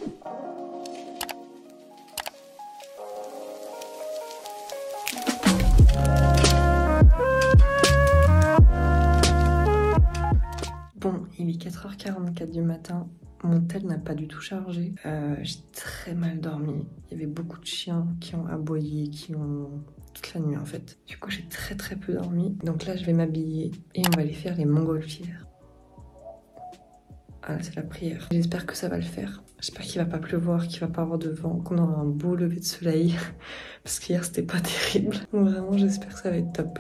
Bon, il est 4h44 du matin, mon tel n'a pas du tout chargé. J'ai très mal dormi. Il y avait beaucoup de chiens qui ont aboyé, qui ont... toute la nuit en fait. Du coup, j'ai très peu dormi. Donc là, je vais m'habiller et on va aller faire les montgolfières. Ah là, c'est la prière. J'espère que ça va le faire. J'espère qu'il va pas pleuvoir, qu'il va pas avoir de vent, qu'on aura un beau lever de soleil. Parce qu'hier, c'était pas terrible. Donc vraiment, j'espère que ça va être top.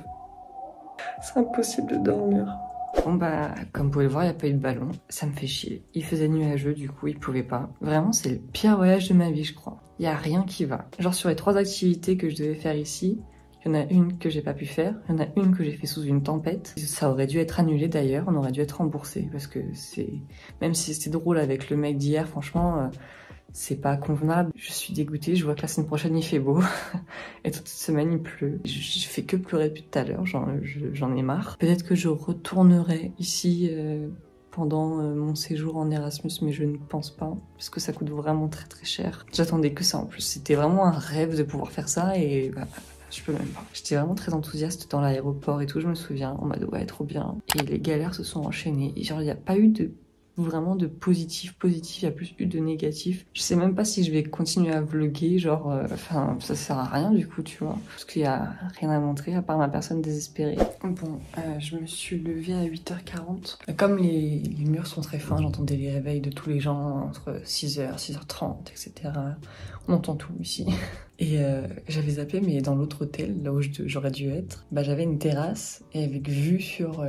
C'est impossible de dormir. Bon bah, comme vous pouvez le voir, il n'y a pas eu de ballon. Ça me fait chier. Il faisait nuageux, du coup, il pouvait pas. Vraiment, c'est le pire voyage de ma vie, je crois. Il n'y a rien qui va. Genre, sur les 3 activités que je devais faire ici, il y en a une que j'ai pas pu faire. Il y en a une que j'ai fait sous une tempête. Ça aurait dû être annulé d'ailleurs. On aurait dû être remboursé. Parce que c'est... Même si c'était drôle avec le mec d'hier, franchement... c'est pas convenable, je suis dégoûtée, je vois que la semaine prochaine il fait beau et toute cette semaine il pleut. Je fais que pleurer depuis tout à l'heure, j'en ai marre. Peut-être que je retournerai ici pendant mon séjour en Erasmus, mais je ne pense pas, parce que ça coûte vraiment très cher. J'attendais que ça en plus, c'était vraiment un rêve de pouvoir faire ça et bah, je peux même pas. J'étais vraiment très enthousiaste dans l'aéroport et tout, je me souviens, on m'a dit ouais trop bien. Et les galères se sont enchaînées, et genre il n'y a pas eu de... vraiment de positif, il y a plus eu de négatif. Je sais même pas si je vais continuer à vlogger, genre, enfin, ça sert à rien du coup, tu vois, parce qu'il y a rien à montrer à part ma personne désespérée. Bon, je me suis levée à 8h40. Comme les murs sont très fins, j'entendais les réveils de tous les gens entre 6h, 6h30, etc. On entend tout ici. Et j'avais zappé, mais dans l'autre hôtel, là où j'aurais dû être, bah j'avais une terrasse et avec vue sur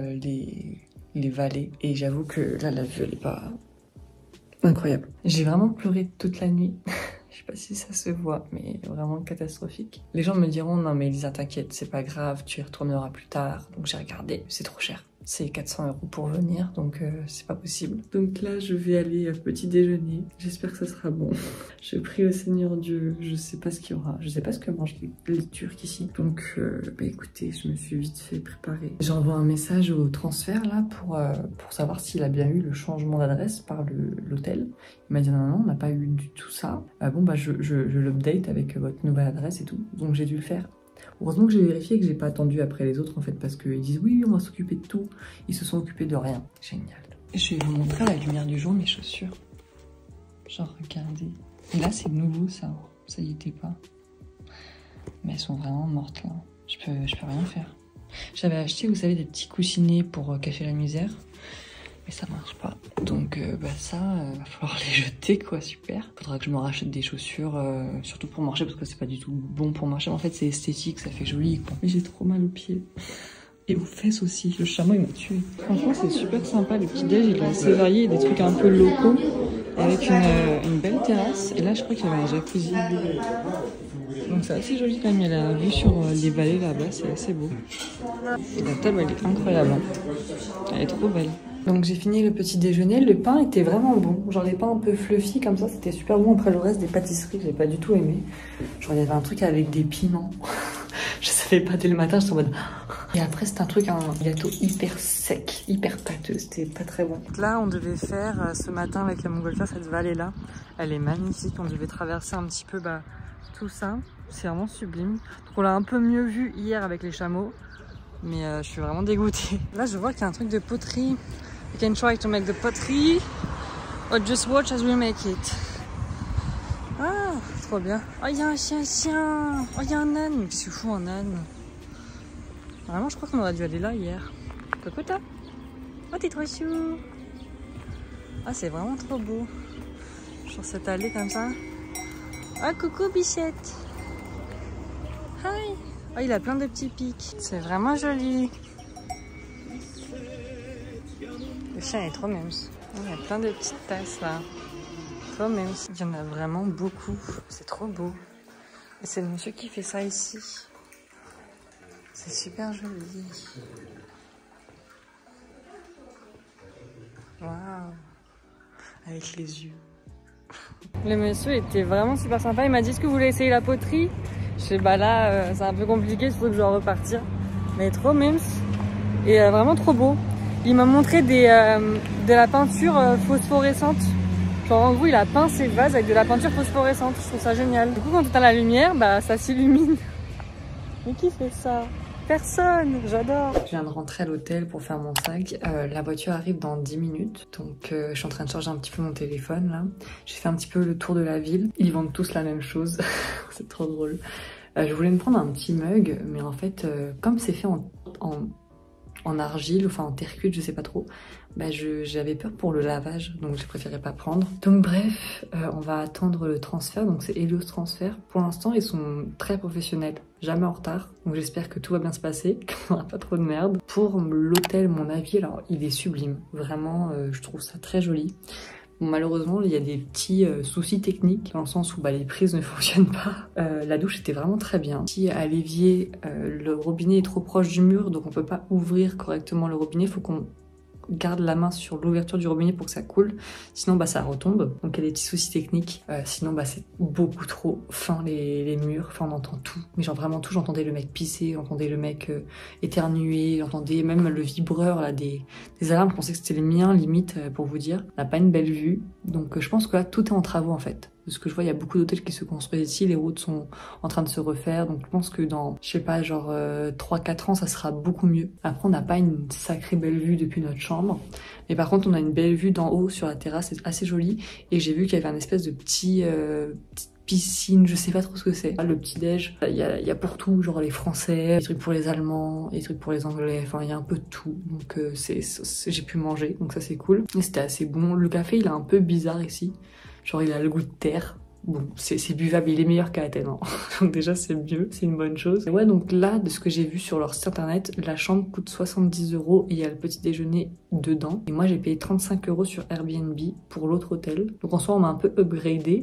les vallées, et j'avoue que là la vue elle est pas incroyable. J'ai vraiment pleuré toute la nuit. Je sais pas si ça se voit, mais vraiment catastrophique. Les gens me diront non mais Elisa t'inquiète, c'est pas grave, tu y retourneras plus tard. Donc j'ai regardé, c'est trop cher. C'est 400 € pour venir, donc c'est pas possible. Donc là, je vais aller petit déjeuner. J'espère que ça sera bon. Je prie au Seigneur Dieu, je sais pas ce qu'il y aura. Je sais pas ce que mangent les Turcs ici. Donc, bah écoutez, je me suis vite fait préparer. J'envoie un message au transfert là pour savoir s'il a bien eu le changement d'adresse par l'hôtel. Il m'a dit non, on n'a pas eu du tout ça. Bon bah je l'update avec votre nouvelle adresse et tout. Donc j'ai dû le faire. Heureusement que j'ai vérifié et que j'ai pas attendu après les autres en fait, parce qu'ils disent oui on va s'occuper de tout. Ils se sont occupés de rien. Génial. Je vais vous montrer à la lumière du jour mes chaussures. Genre regardez. Et là c'est nouveau ça. Ça y était pas. Mais elles sont vraiment mortes là. Je peux rien faire. J'avais acheté, vous savez, des petits coussinets pour cacher la misère. Mais ça marche pas. Donc bah ça, va falloir les jeter quoi, super. Faudra que je me rachète des chaussures, surtout pour marcher, parce que c'est pas du tout bon pour marcher. En fait c'est esthétique, ça fait joli quoi. Mais j'ai trop mal aux pieds. Et aux fesses aussi, le chameau il m'a tué. Franchement c'est super sympa, le petit déj il est assez varié, des trucs un peu locaux, avec une belle terrasse. Et là je crois qu'il y avait un jacuzzi. Donc c'est assez joli quand même, il y a la vue sur les vallées là-bas, c'est assez beau. Et la table elle est incroyable, hein. Elle est trop belle. Donc j'ai fini le petit déjeuner, le pain était vraiment bon. Genre les pains un peu fluffy comme ça, c'était super bon. Après le reste des pâtisseries, j'ai pas du tout aimé. Genre il y avait un truc avec des piments. Je savais pas dès le matin, j'étais en mode... Et après c'était un gâteau hyper sec, hyper pâteux, c'était pas très bon. Là on devait faire ce matin avec la montgolfière, cette vallée là. Elle est magnifique, on devait traverser un petit peu tout ça. C'est vraiment sublime. Donc on l'a un peu mieux vu hier avec les chameaux. Mais je suis vraiment dégoûtée. Là je vois qu'il y a un truc de poterie. You can try to make the pottery or just watch as we make it. Ah, trop bien. Oh, il y a un chien. Oh, il y a un âne. Qu'est-ce que fout un âne? Vraiment, je crois qu'on aurait dû aller là hier. Coucou toi. Oh, t'es trop chou. Ah, c'est vraiment trop beau. Sur cette allée comme ça. Ah, coucou bichette. Hi. Oh, il a plein de petits pics. C'est vraiment joli. Le chien est trop mimes. Il y a plein de petites tasses là. Trop mimes. Il y en a vraiment beaucoup. C'est trop beau. Et c'est le monsieur qui fait ça ici. C'est super joli. Waouh. Avec les yeux. Le monsieur était vraiment super sympa. Il m'a dit, est-ce que vous voulez essayer la poterie? Je sais, bah là, c'est un peu compliqué, surtout que je dois repartir. Mais trop mimes. Et vraiment trop beau. Il m'a montré de la peinture phosphorescente. Genre en gros il a peint ses vases avec de la peinture phosphorescente, je trouve ça génial. Du coup quand t'as la lumière, bah ça s'illumine. Mais qui fait ça? Personne, j'adore. Je viens de rentrer à l'hôtel pour faire mon sac. La voiture arrive dans 10 minutes. Donc je suis en train de charger un petit peu mon téléphone là. J'ai fait un petit peu le tour de la ville. Ils vendent tous la même chose. C'est trop drôle. Je voulais me prendre un petit mug, mais en fait, comme c'est fait en argile, enfin en terre cuite, je sais pas trop, bah j'avais peur pour le lavage, donc je préférais pas prendre. Donc bref, on va attendre le transfert, donc c'est Helios Transfer. Pour l'instant, ils sont très professionnels, jamais en retard, donc j'espère que tout va bien se passer, qu'on n'aura pas trop de merde. Pour l'hôtel, mon avis, alors il est sublime, vraiment, je trouve ça très joli. Bon, malheureusement, il y a des petits soucis techniques, dans le sens où bah, les prises ne fonctionnent pas. La douche était vraiment très bien. Si à l'évier, le robinet est trop proche du mur, donc on peut pas ouvrir correctement le robinet, il faut qu'on garde la main sur l'ouverture du robinet pour que ça coule, sinon bah ça retombe. Donc il y a des petits soucis techniques, sinon bah c'est beaucoup trop fin les murs, enfin on entend tout, mais genre vraiment tout. J'entendais le mec pisser, j'entendais le mec éternuer, j'entendais même le vibreur là des alarmes, je pensais que c'était les miens limite, pour vous dire. On n'a pas une belle vue, donc je pense que là tout est en travaux en fait. De ce que je vois, il y a beaucoup d'hôtels qui se construisent ici, les routes sont en train de se refaire, donc je pense que dans, je sais pas, genre 3-4 ans, ça sera beaucoup mieux. Après, on n'a pas une sacrée belle vue depuis notre chambre, mais par contre, on a une belle vue d'en haut sur la terrasse, c'est assez joli, et j'ai vu qu'il y avait un espèce de petite piscine, je sais pas trop ce que c'est. Le petit-déj, il y a pour tout, genre les Français, des trucs pour les Allemands, des trucs pour les Anglais, enfin il y a un peu de tout, donc j'ai pu manger, donc ça c'est cool. Et c'était assez bon. Le café, il est un peu bizarre ici. Genre il a le goût de terre. Bon, c'est buvable, il est meilleur qu'à Athènes. Hein. Donc déjà c'est mieux, c'est une bonne chose. Et ouais, donc là, de ce que j'ai vu sur leur site internet, la chambre coûte 70 € et il y a le petit déjeuner dedans. Et moi j'ai payé 35 € sur Airbnb pour l'autre hôtel. Donc en soi on m'a un peu upgradé.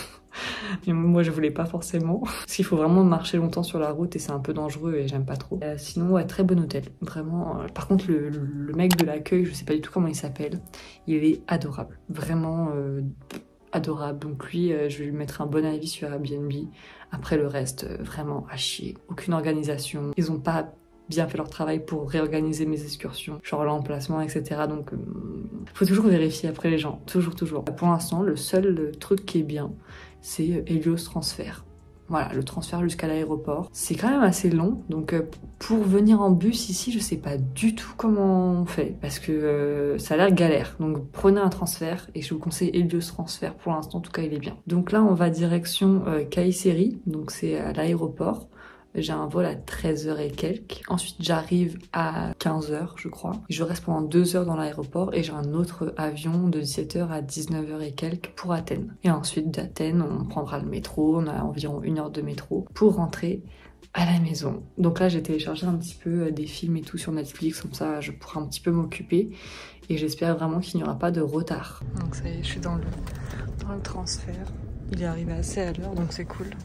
Mais moi je voulais pas forcément. Parce qu'il faut vraiment marcher longtemps sur la route et c'est un peu dangereux et j'aime pas trop. Sinon ouais, très bon hôtel. Vraiment. Par contre le mec de l'accueil, je sais pas du tout comment il s'appelle, il est adorable. Vraiment adorable. Donc lui, je vais lui mettre un bon avis sur Airbnb. Après le reste, vraiment à chier. Aucune organisation. Ils ont pas bien fait leur travail pour réorganiser mes excursions, genre l'emplacement, etc. Donc faut toujours vérifier après les gens. Toujours. Pour l'instant, le seul truc qui est bien, c'est Helios Transfer. Voilà, le transfert jusqu'à l'aéroport. C'est quand même assez long, donc pour venir en bus ici, je sais pas du tout comment on fait, parce que ça a l'air galère. Donc prenez un transfert, et je vous conseille Helios Transfer, pour l'instant en tout cas il est bien. Donc là on va direction Kayseri, donc c'est à l'aéroport. J'ai un vol à 13h et quelques. Ensuite, j'arrive à 15h, je crois. Je reste pendant 2 heures dans l'aéroport et j'ai un autre avion de 17h à 19h et quelques pour Athènes. Et ensuite, d'Athènes, on prendra le métro. On a environ 1 heure de métro pour rentrer à la maison. Donc là, j'ai téléchargé un petit peu des films et tout sur Netflix. Comme ça, je pourrai un petit peu m'occuper. Et j'espère vraiment qu'il n'y aura pas de retard. Donc ça y est, je suis dans le transfert. Il est arrivé assez à l'heure, donc c'est cool.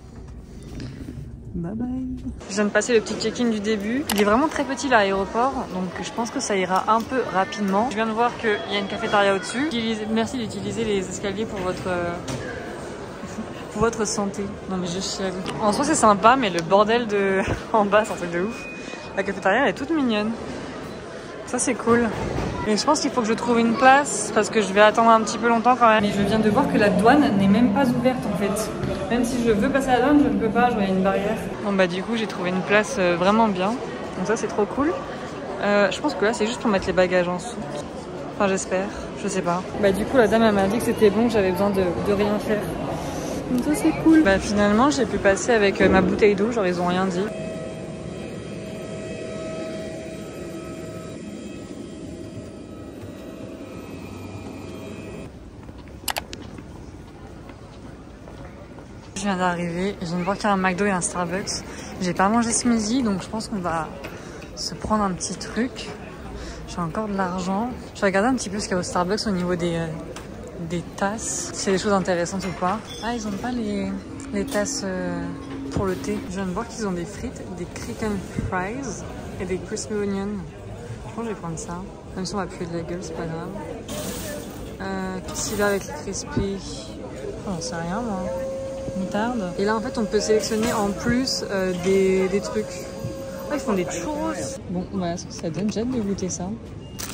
Bye bye. Je viens de passer le petit check-in du début. Il est vraiment très petit l'aéroport, donc je pense que ça ira un peu rapidement. Je viens de voir qu'il y a une cafétéria au-dessus. Merci d'utiliser les escaliers pour votre santé. Non mais je chiale. En soi c'est sympa, mais le bordel en bas c'est un truc de ouf. La cafétéria elle est toute mignonne. Ça c'est cool. Mais je pense qu'il faut que je trouve une place parce que je vais attendre un petit peu longtemps quand même. Mais je viens de voir que la douane n'est même pas ouverte en fait. Même si je veux passer à la douane, je ne peux pas, genre il y a une barrière. Bon bah du coup j'ai trouvé une place vraiment bien. Donc ça c'est trop cool. Je pense que là c'est juste pour mettre les bagages en dessous. Enfin j'espère, je sais pas. Bah du coup la dame elle m'a dit que c'était bon, que j'avais besoin de rien faire. Donc ça c'est cool. Bah finalement j'ai pu passer avec ma bouteille d'eau, genre ils ont rien dit. Je viens d'arriver, je viens de voir qu'il y a un McDo et un Starbucks. J'ai pas mangé ce midi, donc je pense qu'on va se prendre un petit truc. J'ai encore de l'argent. Je vais regarder un petit peu ce qu'il y a au Starbucks au niveau des tasses. Si c'est des choses intéressantes ou pas. Ah, ils ont pas les tasses pour le thé. Je viens de voir qu'ils ont des frites, des chicken fries et des crispy onions. Je pense que je vais prendre ça. Même si on va puer de la gueule, c'est pas grave. Qu'est-ce qu'il y a avec les crispy? Oh, j'en sais rien moi. Moutarde. Et là en fait on peut sélectionner en plus des trucs. Ah, ils font des churros. Bon voilà ce que ça donne, j'ai hâte de goûter ça.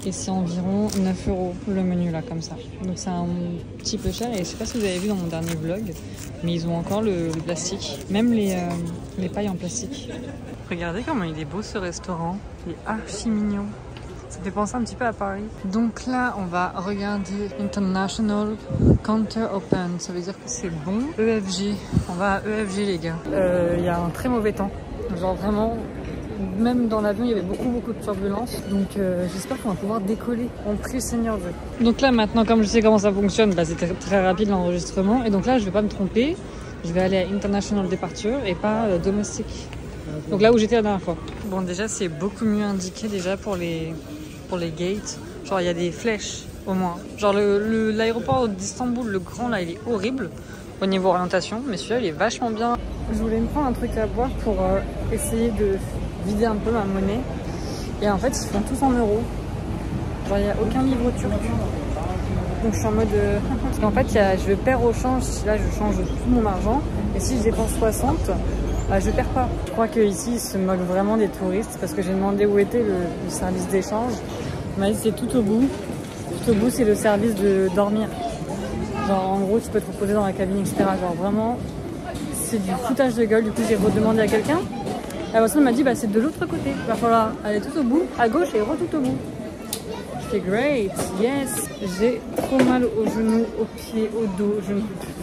Et c'est environ 9 € le menu là, comme ça. Donc c'est un petit peu cher. Et je sais pas si vous avez vu dans mon dernier vlog, mais ils ont encore le plastique. Même les pailles en plastique. Regardez comment il est beau ce restaurant. Il est archi mignon. Ça fait penser un petit peu à Paris. Donc là, on va regarder International Counter Open. Ça veut dire que c'est bon. EFG. On va à EFG, les gars. Il y a un très mauvais temps. Genre vraiment, même dans l'avion, il y avait beaucoup de turbulences. Donc j'espère qu'on va pouvoir décoller. On prie le Seigneur Dieu. Donc là, maintenant, comme je sais comment ça fonctionne, bah, c'est très rapide l'enregistrement. Et donc là, je vais pas me tromper. Je vais aller à International Departure et pas domestique. Donc là où j'étais la dernière fois. Bon, déjà, c'est beaucoup mieux indiqué déjà pour les gates. Genre, il y a des flèches au moins. Genre, l'aéroport d'Istanbul, le grand là, il est horrible au niveau orientation. Mais celui-là, il est vachement bien. Je voulais me prendre un truc à boire pour essayer de vider un peu ma monnaie. Et en fait, ils font tous en euros. Genre, il n'y a aucun livre turc. Donc, je suis en mode... Parce qu'en fait, je perds au change. Si là, je change tout mon argent. Et si je dépense 60... Bah, je perds pas. Je crois qu'ici, ils se moquent vraiment des touristes parce que j'ai demandé où était le service d'échange. On m'a dit c'est tout au bout. Tout au bout, c'est le service de dormir. Genre, en gros, tu peux te reposer dans la cabine, etc. Genre, vraiment, c'est du foutage de gueule. Du coup, j'ai redemandé à quelqu'un. La personne m'a dit, bah, c'est de l'autre côté. Il va falloir aller tout au bout, à gauche et tout au bout. Je fais great, yes. J'ai trop mal aux genoux, aux pieds, au dos. Je ne peux plus.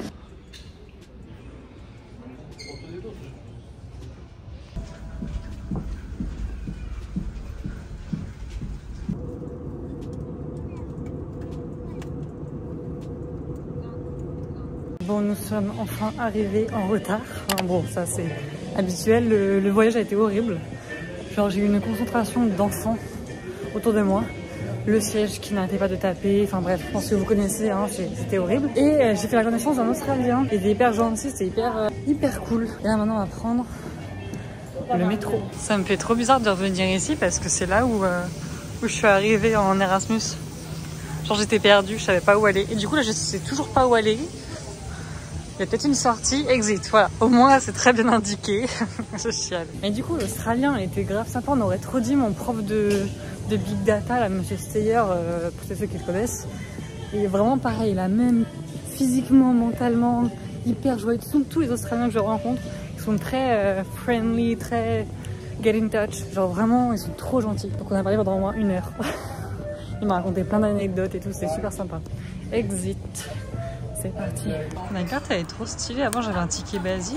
Bon, nous sommes enfin arrivés en retard. Enfin, bon, ça c'est habituel. Le voyage a été horrible. Genre, j'ai eu une concentration d'enfants autour de moi. Le siège qui n'arrêtait pas de taper. Enfin bref, je pense que vous connaissez, hein, c'était horrible. Et j'ai fait la connaissance d'un Australien qui était hyper gentil, c'était hyper cool. Et là maintenant, on va prendre le métro. Ça me fait trop bizarre de revenir ici parce que c'est là où je suis arrivée en Erasmus. Genre, j'étais perdue, je savais pas où aller. Et du coup, là, je sais toujours pas où aller. Il y a peut-être une sortie, exit, voilà. Au moins, c'est très bien indiqué. Je chiale. Mais du coup, l'Australien était grave sympa. On aurait trop dit mon prof de Big Data, là, Monsieur Steyer, pour ceux qui le connaissent. Et vraiment pareil, la même physiquement, mentalement, hyper joyeux. Tous les Australiens que je rencontre, ils sont très friendly, très get in touch. Genre vraiment, ils sont trop gentils. Donc on a parlé pendant au moins 1 heure. Il m'a raconté plein d'anecdotes et tout, c'était super sympa. Exit. C'est parti. Ma carte elle est trop stylée. Avant j'avais un ticket basique.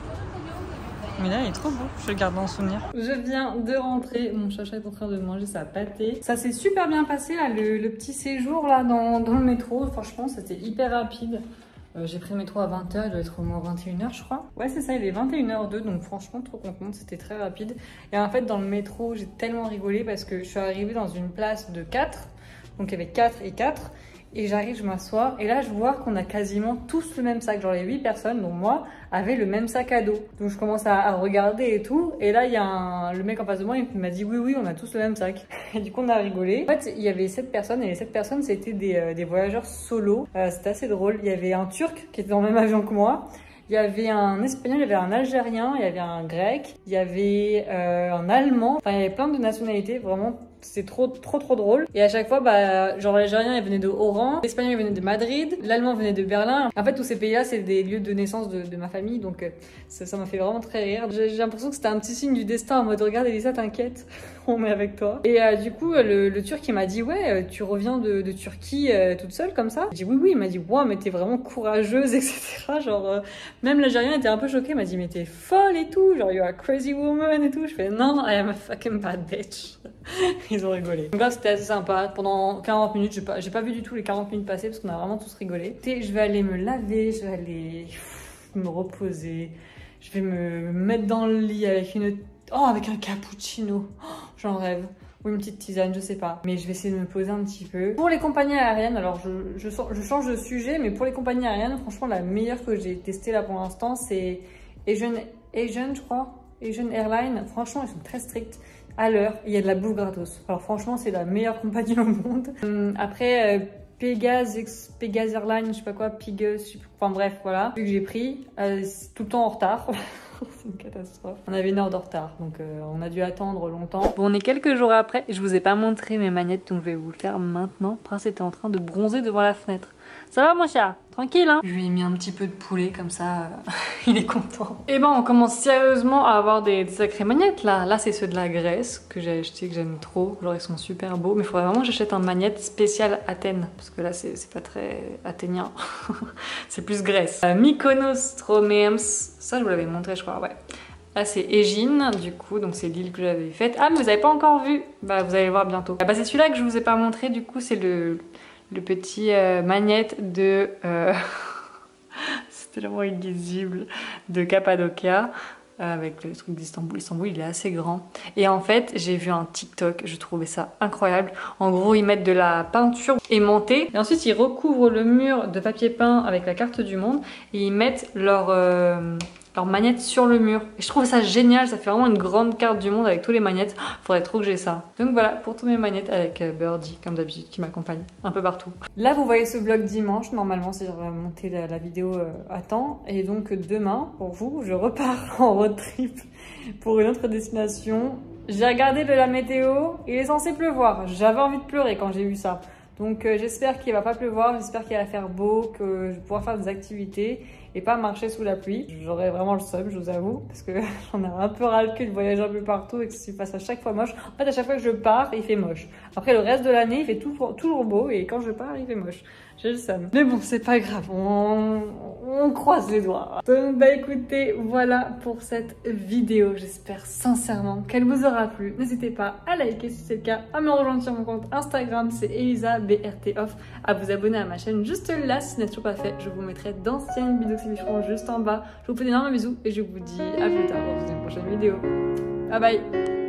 Mais là il est trop beau. Je le garde en souvenir. Je viens de rentrer. Mon chacha est en train de manger sa pâtée. Ça s'est super bien passé là, le petit séjour là dans le métro. Franchement c'était hyper rapide. J'ai pris le métro à 20h, il doit être au moins 21h je crois. Ouais c'est ça, il est 21h02 donc franchement trop contente, c'était très rapide. Et en fait dans le métro j'ai tellement rigolé parce que je suis arrivée dans une place de 4. Donc il y avait 4 et 4. Et j'arrive, je m'assois, et là je vois qu'on a quasiment tous le même sac. Genre les 8 personnes, dont moi, avaient le même sac à dos. Donc je commence à regarder et tout. Et là il y a le mec en face de moi, il m'a dit oui, on a tous le même sac. Et du coup on a rigolé. En fait il y avait 7 personnes, et les 7 personnes c'était des voyageurs solo. C'était assez drôle. Il y avait un Turc qui était dans le même avion que moi. Il y avait un Espagnol, il y avait un Algérien, il y avait un Grec, il y avait un Allemand. Enfin il y avait plein de nationalités, vraiment. C'était trop drôle. Et à chaque fois, bah, genre l'Algérien il venait de Oran, l'Espagnol il venait de Madrid, l'Allemand venait de Berlin. En fait, tous ces pays-là, c'est des lieux de naissance de ma famille, donc ça m'a fait vraiment très rire. J'ai l'impression que c'était un petit signe du destin en mode regarde Elisa, t'inquiète, on est avec toi. Et du coup, le Turc il m'a dit ouais, tu reviens de Turquie toute seule comme ça. J'ai dit oui, il m'a dit wow, mais t'es vraiment courageuse, etc. Genre même l'Algérien était un peu choqué, il m'a dit mais t'es folle et tout, genre you're a crazy woman et tout. Je fais non, I am a fucking bad bitch. Ils ont rigolé. Donc là c'était assez sympa. Pendant 40 minutes, j'ai pas vu du tout les 40 minutes passer parce qu'on a vraiment tous rigolé. Et je vais aller me laver, je vais aller me reposer. Je vais me mettre dans le lit avec avec un cappuccino. Oh, j'en rêve. Ou une petite tisane, je sais pas. Mais je vais essayer de me poser un petit peu. Pour les compagnies aériennes, alors je change de sujet, mais pour les compagnies aériennes, franchement la meilleure que j'ai testée là pour l'instant, c'est Asian, je crois. Asian Airlines. Franchement, ils sont très stricts. À l'heure, il y a de la bouffe gratos. Alors franchement, c'est la meilleure compagnie au monde. Après, Pegasus Airlines, je sais pas quoi, enfin bref, voilà. Vu que j'ai pris, tout le temps en retard. C'est une catastrophe. On avait 1 heure de retard, donc on a dû attendre longtemps. Bon, on est quelques jours après, et je vous ai pas montré mes magnettes, donc je vais vous le faire maintenant. Prince était en train de bronzer devant la fenêtre. Ça va mon chat? Tranquille hein? Je lui ai mis un petit peu de poulet comme ça, il est content. Et ben on commence sérieusement à avoir des sacrées magnettes là. Là c'est ceux de la Grèce que j'ai acheté, que j'aime trop. Genre ils sont super beaux, mais il faudrait vraiment que j'achète un magnète spécial Athènes. Parce que là c'est pas très athénien, c'est plus Grèce. Mykonos Troméums, ça je vous l'avais montré je crois, ouais. Là c'est Égine du coup, donc c'est l'île que j'avais faite. Ah mais vous avez pas encore vu? Bah vous allez le voir bientôt. Bah c'est celui-là que je vous ai pas montré du coup, c'est le petit magnète de... c'est tellement illisible, de Cappadocia, avec le truc d'Istanbul. Istanbul, il est assez grand. Et en fait, j'ai vu un TikTok, je trouvais ça incroyable. En gros, ils mettent de la peinture aimantée, et ensuite ils recouvrent le mur de papier peint avec la carte du monde, et ils mettent leur magnète sur le mur. Et je trouve ça génial, ça fait vraiment une grande carte du monde avec tous les magnettes. Faudrait trop que j'ai ça. Donc voilà, pour tous mes magnettes avec Birdie, comme d'habitude, qui m'accompagne un peu partout. Là, vous voyez ce vlog dimanche, normalement, si j'aurais monté la vidéo à temps. Et donc demain, pour vous, je repars en road trip pour une autre destination. J'ai regardé de la météo, il est censé pleuvoir. J'avais envie de pleurer quand j'ai vu ça. Donc j'espère qu'il va pas pleuvoir, j'espère qu'il va faire beau, que je vais pouvoir faire des activités et pas marcher sous la pluie. J'aurais vraiment le seum, je vous avoue, parce que j'en ai un peu ras le cul de voyager un peu partout et que ça se passe à chaque fois moche. En fait, à chaque fois que je pars, il fait moche. Après, le reste de l'année, il fait toujours beau et quand je pars, il fait moche. J'ai le seum. Mais bon, c'est pas grave, on croise les doigts. Donc bah écoutez, voilà pour cette vidéo. J'espère sincèrement qu'elle vous aura plu. N'hésitez pas à liker si c'est le cas, à me rejoindre sur mon compte Instagram, c'est ElisaBRTOff, à vous abonner à ma chaîne juste là si ce n'est toujours pas fait. Je vous mettrai d'anciennes vidéos qui s'afficheront juste en bas. Je vous fais d'énormes bisous et je vous dis à plus tard dans une prochaine vidéo. Bye bye.